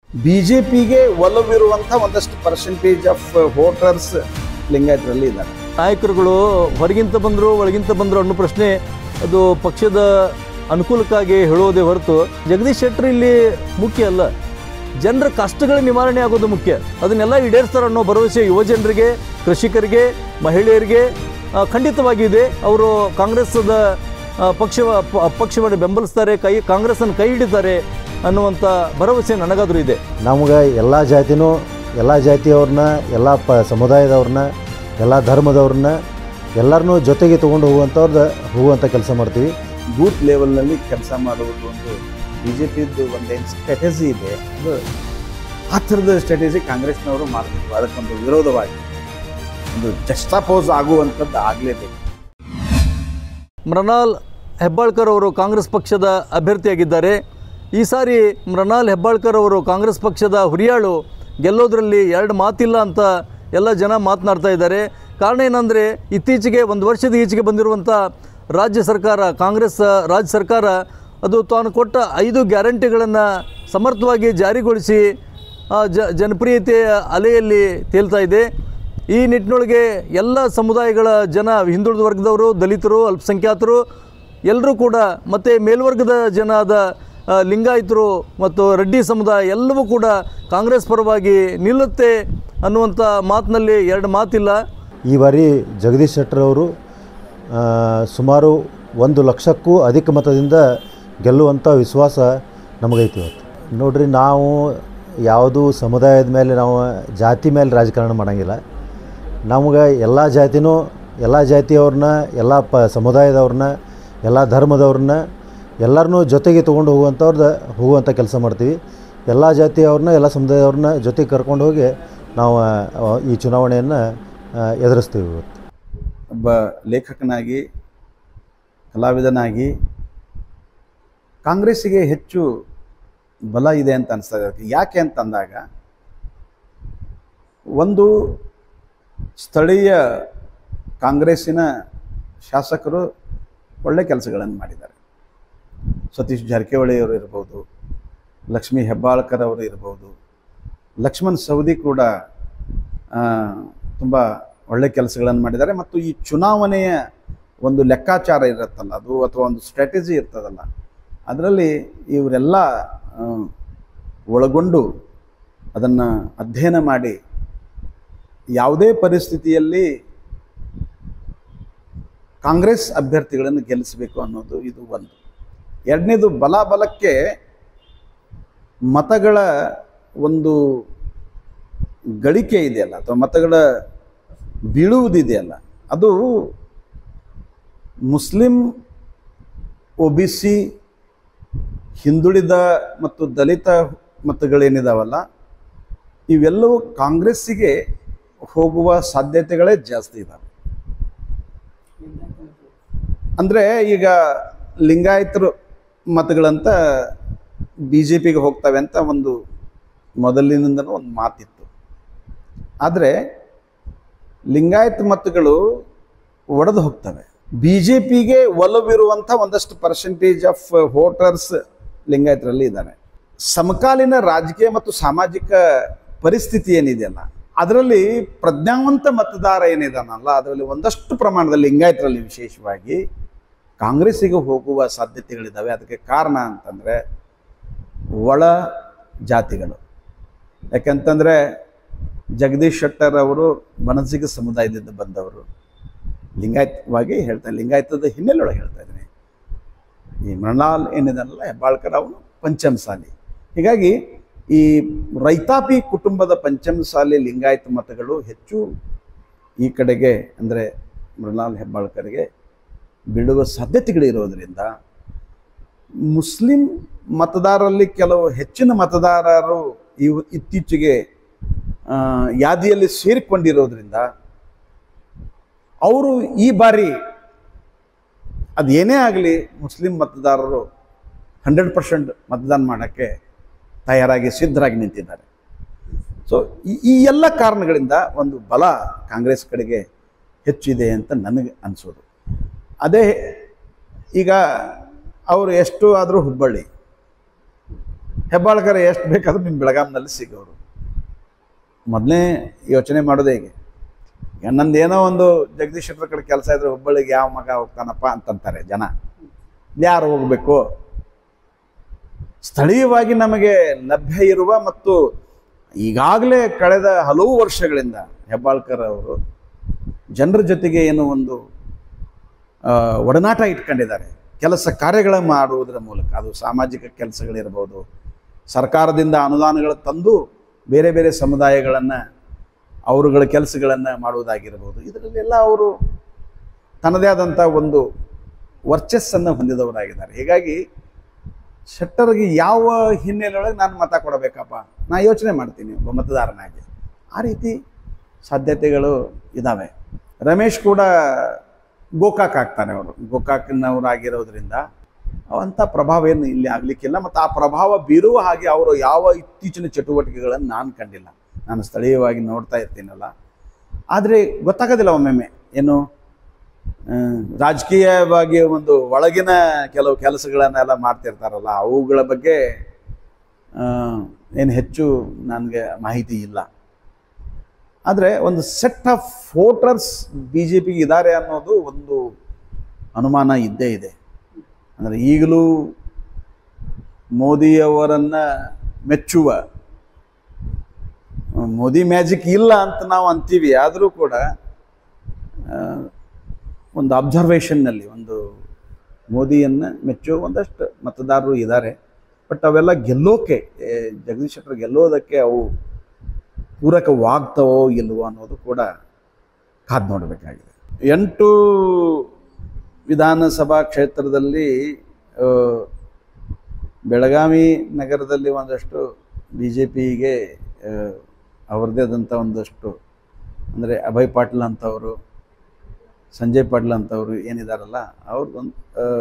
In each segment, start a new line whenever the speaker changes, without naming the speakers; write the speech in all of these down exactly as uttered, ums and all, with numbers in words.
ಬಿಜೆಪಿಗೆ ಒಲವಿರುವಂಥ ಒಂದಷ್ಟು percentage of voters ಲಿಂಗಾಯತರಲ್ಲಿ ಇದ್ದಾರೆ.
ನಾಯಕರುಗಳು ಹೊರಗಿಂತ ಬಂದರು ಒಳಗಿಂತ ಬಂದರು ಅನ್ನೋ ಪ್ರಶ್ನೆ ಅದು ಪಕ್ಷದ ಅನುಕೂಲಕ್ಕಾಗಿ ಹೇಳೋದೇ ಹೊರತು ಜಗದೀಶ್ ಶೆಟ್ಟರ್ ಇಲ್ಲಿ ಮುಖ್ಯ ಅಲ್ಲ. ಜನರ ಕಷ್ಟಗಳ ನಿವಾರಣೆ ಆಗೋದು ಮುಖ್ಯ. ಅದನ್ನೆಲ್ಲ ಈಡೇರಿಸ್ತಾರೆ ಅನ್ನೋ ಭರವಸೆ ಯುವಜನರಿಗೆ, ಕೃಷಿಕರಿಗೆ, ಮಹಿಳೆಯರಿಗೆ ಖಂಡಿತವಾಗಿಯೂ ಅವರು ಕಾಂಗ್ರೆಸ್ದ ಪಕ್ಷ ಪಕ್ಷವನ್ನು ಬೆಂಬಲಿಸ್ತಾರೆ, ಕೈ ಕಾಂಗ್ರೆಸ್ಸನ್ನು ಕೈ ಹಿಡಿತಾರೆ ಅನ್ನುವಂಥ ಭರವಸೆ ನನಗಾದರೂ ಇದೆ.
ನಮ್ಗೆ ಎಲ್ಲ ಜಾತಿನೂ ಎಲ್ಲ ಜಾತಿಯವ್ರನ್ನ, ಎಲ್ಲ ಪ ಸಮುದಾಯದವ್ರನ್ನ, ಎಲ್ಲ ಧರ್ಮದವ್ರನ್ನ ಎಲ್ಲರನ್ನೂ ಜೊತೆಗೆ ತೊಗೊಂಡು ಹೋಗುವಂಥವ್ರದ್ದು ಹೋಗುವಂಥ ಕೆಲಸ ಮಾಡ್ತೀವಿ.
ಬೂತ್ ಲೆವೆಲ್ನಲ್ಲಿ ಕೆಲಸ ಮಾಡುವುದು ಒಂದು ಬಿ ಜೆ ಪಿದು ಒಂದೇನು ಸ್ಟ್ರಾಟಜಿ ಇದೆ, ಅದು ಆ ಥರದ ಸ್ಟ್ರಾಟಜಿ ಕಾಂಗ್ರೆಸ್ನವರು ಮಾಡಬೇಕು. ಅದಕ್ಕೊಂದು ವಿರೋಧವಾಗಿ ಒಂದು ಜಸ್ಟಾಪೋಸ್ ಆಗುವಂಥದ್ದು ಆಗಲೇಬೇಕು.
ಮೃಣಾಲ್ ಹೆಬ್ಬಾಳ್ಕರ್ ಅವರು ಕಾಂಗ್ರೆಸ್ ಪಕ್ಷದ ಅಭ್ಯರ್ಥಿಯಾಗಿದ್ದಾರೆ. ಈ ಸಾರಿ ಮೃಣಾಲ್ ಹೆಬ್ಬಾಳ್ಕರ್ ಅವರು ಕಾಂಗ್ರೆಸ್ ಪಕ್ಷದ ಹುರಿಯಾಳು, ಗೆಲ್ಲೋದ್ರಲ್ಲಿ ಎರಡು ಮಾತಿಲ್ಲ ಅಂತ ಎಲ್ಲ ಜನ ಮಾತನಾಡ್ತಾ ಇದ್ದಾರೆ. ಕಾರಣ ಏನಂದರೆ ಇತ್ತೀಚೆಗೆ ಒಂದು ವರ್ಷದ ಈಚೆಗೆ ಬಂದಿರುವಂಥ ರಾಜ್ಯ ಸರ್ಕಾರ, ಕಾಂಗ್ರೆಸ್ ರಾಜ್ಯ ಸರ್ಕಾರ ಅದು ತಾನು ಕೊಟ್ಟ ಐದು ಗ್ಯಾರಂಟಿಗಳನ್ನು ಸಮರ್ಥವಾಗಿ ಜಾರಿಗೊಳಿಸಿ ಜ ಜನಪ್ರಿಯತೆಯ ಅಲೆಯಲ್ಲಿ ತೇಲ್ತಾ ಇದೆ. ಈ ನಿಟ್ಟಿನೊಳಗೆ ಎಲ್ಲ ಸಮುದಾಯಗಳ ಜನ, ಹಿಂದುಳಿದ ವರ್ಗದವರು, ದಲಿತರು, ಅಲ್ಪಸಂಖ್ಯಾತರು ಎಲ್ಲರೂ ಕೂಡ, ಮತ್ತು ಮೇಲ್ವರ್ಗದ ಜನ ಆದ ಲಿಂಗಾಯತರು ಮತ್ತು ರೆಡ್ಡಿ ಸಮುದಾಯ ಎಲ್ಲವೂ ಕೂಡ ಕಾಂಗ್ರೆಸ್ ಪರವಾಗಿ ನಿಲ್ಲುತ್ತೆ ಅನ್ನುವಂಥ ಮಾತಿನಲ್ಲಿ ಎರಡು ಮಾತಿಲ್ಲ.
ಈ ಬಾರಿ ಜಗದೀಶ್ ಶೆಟ್ಟರ್ ಅವರು ಸುಮಾರು ಒಂದು ಲಕ್ಷಕ್ಕೂ ಅಧಿಕ ಮತದಿಂದ ಗೆಲ್ಲುವಂಥ ವಿಶ್ವಾಸ ನಮಗೈತಿ. ಇವತ್ತು ನೋಡ್ರಿ, ನಾವು ಯಾವುದು ಸಮುದಾಯದ ಮೇಲೆ, ನಾವು ಜಾತಿ ಮೇಲೆ ರಾಜಕಾರಣ ಮಾಡೋಂಗಿಲ್ಲ. ನಮ್ಗೆ ಎಲ್ಲ ಜಾತಿನೂ ಎಲ್ಲ ಜಾತಿಯವ್ರನ್ನ, ಎಲ್ಲ ಪ ಸಮುದಾಯದವ್ರನ್ನ, ಎಲ್ಲ ಧರ್ಮದವ್ರನ್ನ ಎಲ್ಲರನ್ನೂ ಜೊತೆಗೆ ತೊಗೊಂಡು ಹೋಗುವಂಥವ್ರದ್ದು ಹೋಗುವಂಥ ಕೆಲಸ ಮಾಡ್ತೀವಿ. ಎಲ್ಲ ಜಾತಿಯವ್ರನ್ನ, ಎಲ್ಲ ಸಮುದಾಯದವ್ರನ್ನ ಜೊತೆಗೆ ಕರ್ಕೊಂಡು ಹೋಗಿ ನಾವು ಈ ಚುನಾವಣೆಯನ್ನು ಎದುರಿಸ್ತೀವಿ. ಇವತ್ತು
ಒಬ್ಬ ಲೇಖಕನಾಗಿ, ಕಲಾವಿದನಾಗಿ ಕಾಂಗ್ರೆಸ್ಸಿಗೆ ಹೆಚ್ಚು ಬಲ ಇದೆ ಅಂತ ಅನಿಸ್ತದೆ. ಯಾಕೆ ಅಂತಂದಾಗ, ಒಂದು ಸ್ಥಳೀಯ ಕಾಂಗ್ರೆಸ್ಸಿನ ಶಾಸಕರು ಒಳ್ಳೆ ಕೆಲಸಗಳನ್ನು ಮಾಡಿದ್ದಾರೆ. ಸತೀಶ್ ಜಾರಕಿಹೊಳಿಯವರು ಇರ್ಬೋದು, ಲಕ್ಷ್ಮೀ ಹೆಬ್ಬಾಳ್ಕರ್ ಅವರು ಇರ್ಬೋದು, ಲಕ್ಷ್ಮಣ್ ಸವದಿ ಕೂಡ ತುಂಬ ಒಳ್ಳೆ ಕೆಲಸಗಳನ್ನು ಮಾಡಿದ್ದಾರೆ. ಮತ್ತು ಈ ಚುನಾವಣೆಯ ಒಂದು ಲೆಕ್ಕಾಚಾರ ಇರುತ್ತಲ್ಲ ಅದು, ಅಥವಾ ಒಂದು ಸ್ಟ್ರಾಟಜಿ ಇರ್ತದಲ್ಲ, ಅದರಲ್ಲಿ ಇವರೆಲ್ಲ ಒಳಗೊಂಡು ಅದನ್ನು ಅಧ್ಯಯನ ಮಾಡಿ ಯಾವುದೇ ಪರಿಸ್ಥಿತಿಯಲ್ಲಿ ಕಾಂಗ್ರೆಸ್ ಅಭ್ಯರ್ಥಿಗಳನ್ನು ಗೆಲ್ಲಿಸಬೇಕು ಅನ್ನೋದು ಇದು ಒಂದು. ಎರಡನೇದು, ಬಲಾಬಲಕ್ಕೆ ಮತಗಳ ಒಂದು ಗಳಿಕೆ ಇದೆಯಲ್ಲ, ಅಥವಾ ಮತಗಳ ಬೀಳುವುದಿದೆಯಲ್ಲ, ಅದು ಮುಸ್ಲಿಂ, ಒ ಬಿ ಸಿ, ಹಿಂದುಳಿದ ಮತ್ತು ದಲಿತ ಮತಗಳೇನಿದಾವಲ್ಲ, ಇವೆಲ್ಲವೂ ಕಾಂಗ್ರೆಸ್ಸಿಗೆ ಹೋಗುವ ಸಾಧ್ಯತೆಗಳೇ ಜಾಸ್ತಿ ಇದ್ದಾವೆ. ಅಂದರೆ ಈಗ ಲಿಂಗಾಯತರು ಮತಗಳಂತ ಬಿ ಜೆ ಪಿಗೆ ಹೋಗ್ತವೆ ಅಂತ ಒಂದು ಮೊದಲಿನಿಂದನೂ ಒಂದು ಮಾತಿತ್ತು. ಆದರೆ ಲಿಂಗಾಯತ ಮತಗಳು ಒಡೆದು ಹೋಗ್ತವೆ. ಬಿ ಜೆ ಪಿಗೆ ಒಲವಿರುವಂಥ ಒಂದಷ್ಟು ಪರ್ಸೆಂಟೇಜ್ ಆಫ್ ವೋಟರ್ಸ್ ಲಿಂಗಾಯತರಲ್ಲಿ ಇದ್ದಾರೆ. ಸಮಕಾಲೀನ ರಾಜಕೀಯ ಮತ್ತು ಸಾಮಾಜಿಕ ಪರಿಸ್ಥಿತಿ ಏನಿದೆಯಲ್ಲ, ಅದರಲ್ಲಿ ಪ್ರಜ್ಞಾವಂತ ಮತದಾರ ಏನಿದಾನಲ್ಲ, ಅದರಲ್ಲಿ ಒಂದಷ್ಟು ಪ್ರಮಾಣದಲ್ಲಿ ಲಿಂಗಾಯತರಲ್ಲಿ ವಿಶೇಷವಾಗಿ ಕಾಂಗ್ರೆಸ್ಸಿಗೆ ಹೋಗುವ ಸಾಧ್ಯತೆಗಳಿದ್ದಾವೆ. ಅದಕ್ಕೆ ಕಾರಣ ಅಂತಂದರೆ ಒಳ ಜಾತಿಗಳು. ಯಾಕೆಂತಂದರೆ ಜಗದೀಶ್ ಶೆಟ್ಟರ್ ಅವರು ಬಣಜಿಗ ಸಮುದಾಯದಿಂದ ಬಂದವರು. ಲಿಂಗಾಯತವಾಗಿ ಹೇಳ್ತಾ, ಲಿಂಗಾಯತದ ಹಿನ್ನೆಲೆಯೊಳಗೆ ಹೇಳ್ತಾ ಇದ್ದೀನಿ. ಈ ಮೃಣಾಲ್ ಏನಿದಾನಲ್ಲ ಹೆಬ್ಬಾಳ್ಕರ್, ಅವನು ಪಂಚಮಸಾಲಿ. ಹೀಗಾಗಿ ಈ ರೈತಾಪಿ ಕುಟುಂಬದ ಪಂಚಮಸಾಲಿ ಲಿಂಗಾಯತ ಮತಗಳು ಹೆಚ್ಚು ಈ ಕಡೆಗೆ, ಅಂದರೆ ಮೃಣಾಲ್ ಹೆಬ್ಬಾಳ್ಕರ್ಗೆ ಬೀಳುವ ಸಾಧ್ಯತೆಗಳಿರೋದರಿಂದ ಮುಸ್ಲಿಂ ಮತದಾರರಲ್ಲಿ ಕೆಲವು ಹೆಚ್ಚಿನ ಮತದಾರರು ಇವು ಇತ್ತೀಚೆಗೆ ಯಾದಿಯಲ್ಲಿ ಸೇರಿಕೊಂಡಿರೋದ್ರಿಂದ ಅವರು ಈ ಬಾರಿ ಅದೇನೇ ಆಗಲಿ ಮುಸ್ಲಿಂ ಮತದಾರರು ಹಂಡ್ರೆಡ್ ಪರ್ಸೆಂಟ್ ಮತದಾನ ಮಾಡೋಕ್ಕೆ ತಯಾರಾಗಿ ಸಿದ್ಧರಾಗಿ ನಿಂತಿದ್ದಾರೆ. ಸೊ ಈ ಎಲ್ಲ ಕಾರಣಗಳಿಂದ ಒಂದು ಬಲ ಕಾಂಗ್ರೆಸ್ ಕಡೆಗೆ ಹೆಚ್ಚಿದೆ ಅಂತ ನನಗೆ ಅನಿಸೋದು. ಅದೇ ಈಗ ಅವರು ಎಷ್ಟು ಆದರೂ ಹುಬ್ಬಳ್ಳಿ ಹೆಬ್ಬಾಳ್ಕರ್ ಎಷ್ಟು ಬೇಕಾದ್ರೂ ನಿಮ್ಮ ಬೆಳಗಾಂನಲ್ಲಿ ಸಿಗೋರು. ಮೊದಲೇ ಯೋಚನೆ ಮಾಡೋದು ಹೇಗೆ, ಈಗ ನಂದೇನೋ ಒಂದು ಜಗದೀಶ್ ಶೆಟ್ಟರ್ ಕಡೆ ಕೆಲಸ ಇದ್ರೆ ಹುಬ್ಬಳ್ಳಿಗೆ ಯಾವ ಮಗ ಹೋಗ್ತಾನಪ್ಪ ಅಂತಂತಾರೆ ಜನ. ಯಾರು ಹೋಗಬೇಕು? ಸ್ಥಳೀಯವಾಗಿ ನಮಗೆ ಲಭ್ಯ ಇರುವ ಮತ್ತು ಈಗಾಗಲೇ ಕಳೆದ ಹಲವು ವರ್ಷಗಳಿಂದ ಹೆಬ್ಬಾಳ್ಕರ್ ಅವರು ಜನರ ಜೊತೆಗೆ ಏನು ಒಂದು ಒಡನಾಟ ಇಟ್ಕೊಂಡಿದ್ದಾರೆ. ಕೆಲಸ ಕಾರ್ಯಗಳ ಮಾಡುವುದರ ಮೂಲಕ, ಅದು ಸಾಮಾಜಿಕ ಕೆಲಸಗಳಿರ್ಬೋದು, ಸರ್ಕಾರದಿಂದ ಅನುದಾನಗಳು ತಂದು ಬೇರೆ ಬೇರೆ ಸಮುದಾಯಗಳನ್ನು ಅವರುಗಳ ಕೆಲಸಗಳನ್ನು ಮಾಡುವುದಾಗಿರ್ಬೋದು, ಇದರಲ್ಲೆಲ್ಲ ಅವರು ತನ್ನದೇ ಆದಂಥ ಒಂದು ವರ್ಚಸ್ಸನ್ನು ಹೊಂದಿದವರಾಗಿದ್ದಾರೆ. ಹೀಗಾಗಿ ಶೆಟ್ಟರ್ಗೆ ಯಾವ ಹಿನ್ನೆಲೆಯೊಳಗೆ ನಾನು ಮತ ಕೊಡಬೇಕಪ್ಪ, ನಾ ಯೋಚನೆ ಮಾಡ್ತೀನಿ ಒಬ್ಬ ಮತದಾರನಾಗಿ. ಆ ರೀತಿ ಸಾಧ್ಯತೆಗಳು ಇದ್ದಾವೆ. ರಮೇಶ್ ಕೂಡ ಗೋಕಾಕ್ ಆಗ್ತಾನೆ, ಅವರು ಗೋಕಾಕ್ನವರಾಗಿರೋದ್ರಿಂದ ಅವಂಥ ಪ್ರಭಾವ ಏನು ಇಲ್ಲಿ ಆಗಲಿಕ್ಕಿಲ್ಲ. ಮತ್ತು ಆ ಪ್ರಭಾವ ಬೀರುವ ಹಾಗೆ ಅವರು ಯಾವ ಇತ್ತೀಚಿನ ಚಟುವಟಿಕೆಗಳನ್ನು ನಾನು ಕಂಡಿಲ್ಲ. ನಾನು ಸ್ಥಳೀಯವಾಗಿ ನೋಡ್ತಾ ಇರ್ತೀನಲ್ಲ, ಆದರೆ ಗೊತ್ತಾಗೋದಿಲ್ಲ ಒಮ್ಮೊಮ್ಮೆ ಏನು ರಾಜಕೀಯವಾಗಿ ಒಂದು ಒಳಗಿನ ಕೆಲವು ಕೆಲಸಗಳನ್ನೆಲ್ಲ ಮಾಡ್ತಿರ್ತಾರಲ್ಲ, ಅವುಗಳ ಬಗ್ಗೆ ಏನು ಹೆಚ್ಚು ನನಗೆ ಮಾಹಿತಿ ಇಲ್ಲ. ಆದರೆ ಒಂದು set of voters B J ಪಿಗೆ ಇದ್ದಾರೆ ಅನ್ನೋದು ಒಂದು ಅನುಮಾನ ಇದ್ದೇ ಇದೆ. ಅಂದರೆ ಈಗಲೂ ಮೋದಿಯವರನ್ನು ಮೆಚ್ಚುವ, ಮೋದಿ ಮ್ಯಾಜಿಕ್ ಇಲ್ಲ ಅಂತ ನಾವು ಅಂತೀವಿ, ಆದರೂ ಕೂಡ ಒಂದು ಅಬ್ಸರ್ವೇಷನ್ನಲ್ಲಿ ಒಂದು ಮೋದಿಯನ್ನು ಮೆಚ್ಚುವ ಒಂದಷ್ಟು ಮತದಾರರು ಇದ್ದಾರೆ. ಬಟ್ ಅವೆಲ್ಲ ಗೆಲ್ಲೋಕೆ, ಜಗದೀಶ್ ಶೆಟ್ಟರ್ ಗೆಲ್ಲೋದಕ್ಕೆ ಅವು ಪೂರಕವಾಗ್ತವೋ ಇಲ್ಲವೋ ಅನ್ನೋದು ಕೂಡ ಕಾದು ನೋಡಬೇಕಾಗಿದೆ. ಎಂಟು ವಿಧಾನಸಭಾ ಕ್ಷೇತ್ರದಲ್ಲಿ ಬೆಳಗಾವಿ ನಗರದಲ್ಲಿ ಒಂದಷ್ಟು ಬಿ ಜೆ ಪಿಗೆ ಅವರದೇ ಆದಂಥ ಒಂದಷ್ಟು, ಅಂದರೆ ಅಭಯ್ ಪಾಟೀಲ್ ಅಂತವರು, ಸಂಜಯ್ ಪಾಟೀಲ್ ಅಂತವರು ಏನಿದಾರಲ್ಲ, ಅವ್ರದ್ದೊಂದು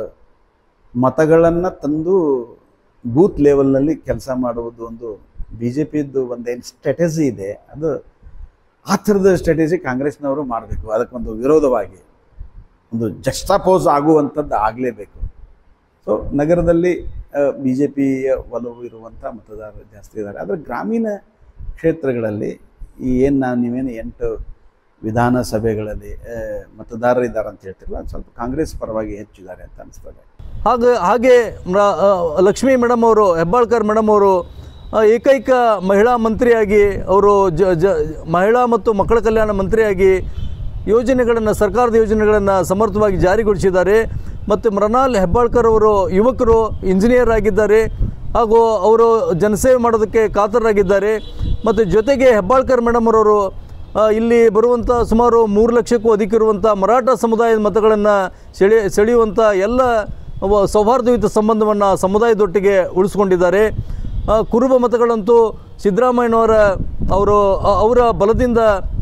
ಮತಗಳನ್ನು ತಂದು ಬೂತ್ ಲೆವೆಲ್ನಲ್ಲಿ ಕೆಲಸ ಮಾಡುವುದು ಒಂದು ಬಿ ಜೆ ಪಿದ್ದು ಒಂದೇನು ಸ್ಟ್ರಾಟಜಿ ಇದೆ, ಅದು ಆ ಥರದ ಸ್ಟ್ರಾಟಜಿ ಕಾಂಗ್ರೆಸ್ನವರು ಮಾಡಬೇಕು. ಅದಕ್ಕೊಂದು ವಿರೋಧವಾಗಿ ಒಂದು ಜಸ್ಟಾಪೋಸ್ ಆಗುವಂಥದ್ದು ಆಗಲೇಬೇಕು. ಸೊ ನಗರದಲ್ಲಿ ಬಿ ಜೆ ಪಿಯ ಒಲವು ಇರುವಂಥ ಮತದಾರರು ಜಾಸ್ತಿ ಇದ್ದಾರೆ. ಆದರೆ ಗ್ರಾಮೀಣ ಕ್ಷೇತ್ರಗಳಲ್ಲಿ ಈ ಏನು ನಾವು ನೀವೇನು ಎಂಟು ವಿಧಾನಸಭೆಗಳಲ್ಲಿ ಮತದಾರರು ಇದ್ದಾರೆ ಅಂತ ಹೇಳ್ತಿರಲ್ಲ, ಸ್ವಲ್ಪ ಕಾಂಗ್ರೆಸ್ ಪರವಾಗಿ ಹೆಚ್ಚಿದ್ದಾರೆ ಅಂತ ಅನಿಸ್ತದೆ.
ಹಾಗೆ ಹಾಗೆ ಲಕ್ಷ್ಮೀ ಮೇಡಮ್ ಅವರು, ಹೆಬ್ಬಾಳ್ಕರ್ ಮೇಡಮ್ ಅವರು ಏಕೈಕ ಮಹಿಳಾ ಮಂತ್ರಿಯಾಗಿ, ಅವರು ಜ ಜ ಮಹಿಳಾ ಮತ್ತು ಮಕ್ಕಳ ಕಲ್ಯಾಣ ಮಂತ್ರಿಯಾಗಿ ಯೋಜನೆಗಳನ್ನು, ಸರ್ಕಾರದ ಯೋಜನೆಗಳನ್ನು ಸಮರ್ಥವಾಗಿ ಜಾರಿಗೊಳಿಸಿದ್ದಾರೆ. ಮತ್ತು ಮೃಣಾಲ್ ಹೆಬ್ಬಾಳ್ಕರ್ ಅವರು ಯುವಕರು, ಇಂಜಿನಿಯರ್ ಆಗಿದ್ದಾರೆ, ಹಾಗೂ ಅವರು ಜನಸೇವೆ ಮಾಡೋದಕ್ಕೆ ಕಾತರರಾಗಿದ್ದಾರೆ. ಮತ್ತು ಜೊತೆಗೆ ಹೆಬ್ಬಾಳ್ಕರ್ ಮೇಡಮ್ ಅವರವರು ಇಲ್ಲಿ ಬರುವಂಥ ಸುಮಾರು ಮೂರು ಲಕ್ಷಕ್ಕೂ ಅಧಿಕ ಇರುವಂಥ ಮರಾಠ ಸಮುದಾಯದ ಮತಗಳನ್ನು ಸೆಳೆ ಸೆಳೆಯುವಂಥ ಎಲ್ಲ ಸೌಹಾರ್ದಯುತ ಸಂಬಂಧವನ್ನು ಸಮುದಾಯದೊಟ್ಟಿಗೆ ಉಳಿಸ್ಕೊಂಡಿದ್ದಾರೆ. ಕುರುಬ ಮತಗಳಂತೂ ಸಿದ್ದರಾಮಯ್ಯನವರ ಅವರು ಅವರ ಬಲದಿಂದ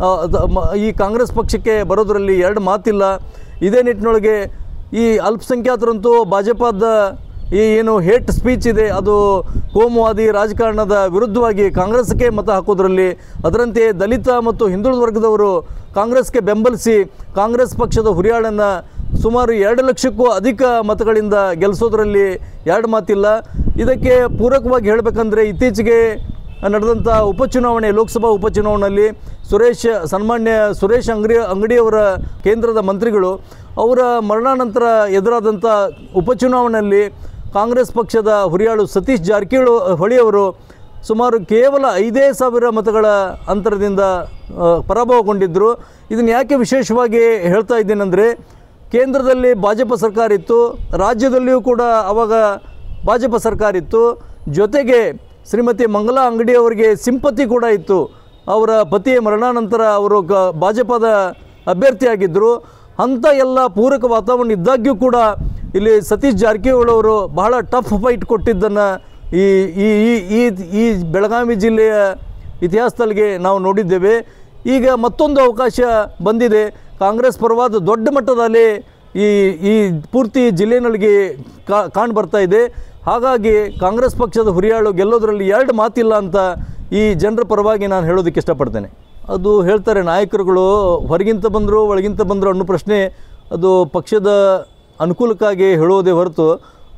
ಈ ಕಾಂಗ್ರೆಸ್ ಪಕ್ಷಕ್ಕೆ ಬರೋದರಲ್ಲಿ ಎರಡು ಮಾತಿಲ್ಲ. ಇದೇ ನಿಟ್ಟಿನೊಳಗೆ ಈ ಅಲ್ಪಸಂಖ್ಯಾತರಂತೂ ಭಾಜಪದ ಈ ಏನು ಹೇಟ್ ಸ್ಪೀಚ್ ಇದೆ, ಅದು ಕೋಮುವಾದಿ ರಾಜಕಾರಣದ ವಿರುದ್ಧವಾಗಿ ಕಾಂಗ್ರೆಸ್ಗೆ ಮತ ಹಾಕೋದ್ರಲ್ಲಿ, ಅದರಂತೆ ದಲಿತ ಮತ್ತು ಹಿಂದುಳಿದ ವರ್ಗದವರು ಕಾಂಗ್ರೆಸ್ಗೆ ಬೆಂಬಲಿಸಿ ಕಾಂಗ್ರೆಸ್ ಪಕ್ಷದ ಹುರಿಯಾಳನ್ನು ಸುಮಾರು ಎರಡು ಲಕ್ಷಕ್ಕೂ ಅಧಿಕ ಮತಗಳಿಂದ ಗೆಲ್ಲಿಸೋದ್ರಲ್ಲಿ ಎರಡು ಮಾತಿಲ್ಲ. ಇದಕ್ಕೆ ಪೂರಕವಾಗಿ ಹೇಳಬೇಕಂದ್ರೆ ಇತ್ತೀಚೆಗೆ ನಡೆದಂಥ ಉಪಚುನಾವಣೆ, ಲೋಕಸಭಾ ಉಪಚುನಾವಣೆಯಲ್ಲಿ ಸುರೇಶ್ ಸನ್ಮಾನ್ಯ ಸುರೇಶ್ ಅಂಗಡಿ ಅಂಗಡಿಯವರ ಕೇಂದ್ರದ ಮಂತ್ರಿಗಳು ಅವರ ಮರಣಾನಂತರ ಎದುರಾದಂಥ ಉಪಚುನಾವಣೆಯಲ್ಲಿ ಕಾಂಗ್ರೆಸ್ ಪಕ್ಷದ ಹುರಿಯಾಳು ಸತೀಶ್ ಜಾರಕಿಹೊಳಿ ಅವರು ಸುಮಾರು ಕೇವಲ ಐದೇ ಸಾವಿರ ಮತಗಳ ಅಂತರದಿಂದ ಪರಾಭವಗೊಂಡಿದ್ದರು. ಇದನ್ನು ಯಾಕೆ ವಿಶೇಷವಾಗಿ ಹೇಳ್ತಾ ಇದ್ದೀನಂದರೆ, ಕೇಂದ್ರದಲ್ಲಿ ಭಾಜಪ ಸರ್ಕಾರ ಇತ್ತು, ರಾಜ್ಯದಲ್ಲಿಯೂ ಕೂಡ ಆವಾಗ ಭಾಜಪ ಸರ್ಕಾರ ಇತ್ತು, ಜೊತೆಗೆ ಶ್ರೀಮತಿ ಮಂಗಲಾ ಅಂಗಡಿಯವರಿಗೆ ಸಿಂಪತಿ ಕೂಡ ಇತ್ತು. ಅವರ ಪತಿಯ ಮರಣಾನಂತರ ಅವರು ಗ ಭಾಜಪದ ಅಭ್ಯರ್ಥಿಯಾಗಿದ್ದರು. ಅಂಥ ಎಲ್ಲ ಪೂರಕ ವಾತಾವರಣ ಇದ್ದಾಗ್ಯೂ ಕೂಡ ಇಲ್ಲಿ ಸತೀಶ್ ಜಾರಕಿಹೊಳಿ ಅವರು ಬಹಳ ಟಫ್ ಫೈಟ್ ಕೊಟ್ಟಿದ್ದನ್ನು ಈ ಈ ಈ ಈ ಬೆಳಗಾವಿ ಜಿಲ್ಲೆಯ ಇತಿಹಾಸದಲ್ಲಿಗೆ ನಾವು ನೋಡಿದ್ದೇವೆ. ಈಗ ಮತ್ತೊಂದು ಅವಕಾಶ ಬಂದಿದೆ. ಕಾಂಗ್ರೆಸ್ ಪರವಾದ ದೊಡ್ಡ ಮಟ್ಟದಲ್ಲಿ ಈ ಈ ಪೂರ್ತಿ ಜಿಲ್ಲೆನೊಳಗೆ ಕಾಣ್ ಬರ್ತಾ ಇದೆ. ಹಾಗಾಗಿ ಕಾಂಗ್ರೆಸ್ ಪಕ್ಷದ ಹುರಿಯಾಳು ಗೆಲ್ಲೋದ್ರಲ್ಲಿ ಎರಡು ಮಾತಿಲ್ಲ ಅಂತ ಈ ಜನರ ಪರವಾಗಿ ನಾನು ಹೇಳೋದಕ್ಕೆ ಇಷ್ಟಪಡ್ತೇನೆ. ಅದು ಹೇಳ್ತಾರೆ ನಾಯಕರುಗಳು ಹೊರಗಿಂತ ಬಂದರು ಒಳಗಿಂತ ಬಂದರು ಅನ್ನೋ ಪ್ರಶ್ನೆ ಅದು ಪಕ್ಷದ ಅನುಕೂಲಕ್ಕಾಗಿ ಹೇಳೋದೇ ಹೊರತು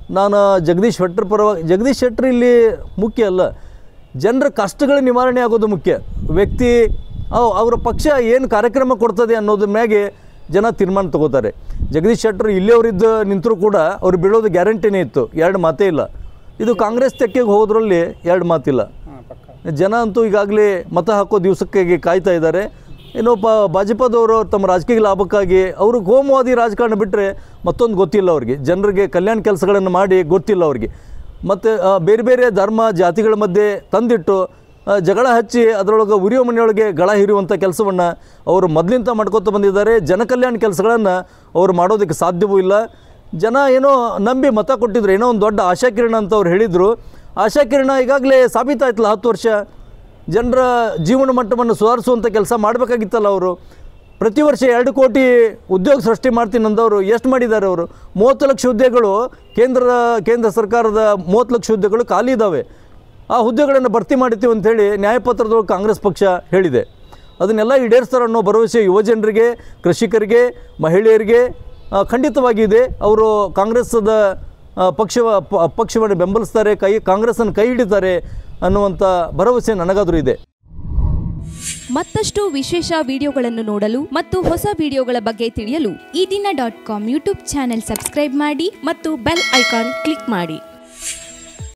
ನಾನು ಜಗದೀಶ್ ಶೆಟ್ಟರ್ ಪರವಾಗಿ, ಜಗದೀಶ್ ಶೆಟ್ಟರ್ ಇಲ್ಲಿ ಮುಖ್ಯ ಅಲ್ಲ, ಜನರ ಕಷ್ಟಗಳ ನಿವಾರಣೆ ಆಗೋದು ಮುಖ್ಯ. ವ್ಯಕ್ತಿ ಅವ್ ಅವರ ಪಕ್ಷ ಏನು ಕಾರ್ಯಕ್ರಮ ಕೊಡ್ತದೆ ಅನ್ನೋದ್ರ ಮ್ಯಾಗೆ ಜನ ತೀರ್ಮಾನ ತಗೋತಾರೆ. ಜಗದೀಶ್ ಶೆಟ್ಟರ್ ಇಲ್ಲಿಯವರಿದ್ದು ನಿಂತರೂ ಕೂಡ ಅವ್ರು ಬೀಳೋದು ಗ್ಯಾರಂಟಿನೇ ಇತ್ತು, ಎರಡು ಮಾತೇ ಇಲ್ಲ. ಇದು ಕಾಂಗ್ರೆಸ್ ತೆಕ್ಕೆಗೆ ಹೋದ್ರಲ್ಲಿ ಎರಡು ಮಾತಿಲ್ಲ. ಜನ ಅಂತೂ ಈಗಾಗಲೇ ಮತ ಹಾಕೋ ದಿವಸಕ್ಕೆ ಕಾಯ್ತಾ ಇದ್ದಾರೆ. ಏನೋ ಪ ಭಾಜಪದವರು ತಮ್ಮ ರಾಜಕೀಯ ಲಾಭಕ್ಕಾಗಿ ಅವರು ಕೋಮುವಾದಿ ರಾಜಕಾರಣ ಬಿಟ್ಟರೆ ಮತ್ತೊಂದು ಗೊತ್ತಿಲ್ಲ ಅವ್ರಿಗೆ. ಜನರಿಗೆ ಕಲ್ಯಾಣ ಕೆಲಸಗಳನ್ನು ಮಾಡಿ ಗೊತ್ತಿಲ್ಲ ಅವ್ರಿಗೆ. ಮತ್ತು ಬೇರೆ ಬೇರೆ ಧರ್ಮ ಜಾತಿಗಳ ಮಧ್ಯೆ ತಂದಿಟ್ಟು ಜಗಳ ಹಚ್ಚಿ ಅದರೊಳಗೆ ಉರಿಯೋ ಮನೆಯೊಳಗೆ ಗಳ ಹಿರಿಯುವಂಥ ಕೆಲಸವನ್ನು ಅವರು ಮೊದಲಿಂದ ಮಾಡ್ಕೊತ ಬಂದಿದ್ದಾರೆ. ಜನಕಲ್ಯಾಣ ಕೆಲಸಗಳನ್ನು ಅವರು ಮಾಡೋದಕ್ಕೆ ಸಾಧ್ಯವೂ ಇಲ್ಲ. ಜನ ಏನೋ ನಂಬಿ ಮತ ಕೊಟ್ಟಿದ್ರು, ಏನೋ ಒಂದು ದೊಡ್ಡ ಆಶಾಕಿರಣ ಅಂತ ಅವ್ರು ಹೇಳಿದರು. ಆಶಾಕಿರಣ ಈಗಾಗಲೇ ಸಾಬೀತಾಯ್ತಲ್ಲ, ಹತ್ತು ವರ್ಷ ಜನರ ಜೀವನ ಮಟ್ಟವನ್ನು ಸುಧಾರಿಸುವಂಥ ಕೆಲಸ ಮಾಡಬೇಕಾಗಿತ್ತಲ್ಲ. ಅವರು ಪ್ರತಿ ವರ್ಷ ಎರಡು ಕೋಟಿ ಉದ್ಯೋಗ ಸೃಷ್ಟಿ ಮಾಡ್ತೀನಿ ಅಂದವರು ಎಷ್ಟು ಮಾಡಿದ್ದಾರೆ? ಅವರು ಮೂವತ್ತು ಲಕ್ಷ ಹುದ್ದೆಗಳು ಕೇಂದ್ರದ ಕೇಂದ್ರ ಸರ್ಕಾರದ ಮೂವತ್ತು ಲಕ್ಷ ಹುದ್ದೆಗಳು ಖಾಲಿ ಇದ್ದಾವೆ. ಆ ಹುದ್ದೆಗಳನ್ನು ಭರ್ತಿ ಮಾಡ್ತೀವಿ ಅಂಥೇಳಿ ನ್ಯಾಯಪತ್ರದೊಳಗೆ ಕಾಂಗ್ರೆಸ್ ಪಕ್ಷ ಹೇಳಿದೆ. ಅದನ್ನೆಲ್ಲ ಈಡೇರಿಸ್ತಾರೆ ಅನ್ನೋ ಭರವಸೆ ಯುವಜನರಿಗೆ, ಕೃಷಿಕರಿಗೆ, ಮಹಿಳೆಯರಿಗೆ ಖಂಡಿತವಾಗಿದೆ. ಅವರು ಕಾಂಗ್ರೆಸ್ಸದ ಪಕ್ಷ ಪಕ್ಷವನ್ನು ಬೆಂಬಲಿಸ್ತಾರೆ, ಕೈ ಕಾಂಗ್ರೆಸ್ಸನ್ನು ಕೈ ಹಿಡಿತಾರೆ ಅನ್ನುವಂಥ ಭರವಸೆ ನನಗಾದರೂ ಇದೆ.
ಮತ್ತಷ್ಟು ವಿಶೇಷ ವಿಡಿಯೋಗಳನ್ನು ನೋಡಲು ಮತ್ತು ಹೊಸ ವಿಡಿಯೋಗಳ ಬಗ್ಗೆ ತಿಳಿಯಲು Ee Dina dot com YouTube channel subscribe ಮಾಡಿ ಮತ್ತು ಬೆಲ್ ಐಕಾನ್ ಕ್ಲಿಕ್ ಮಾಡಿ.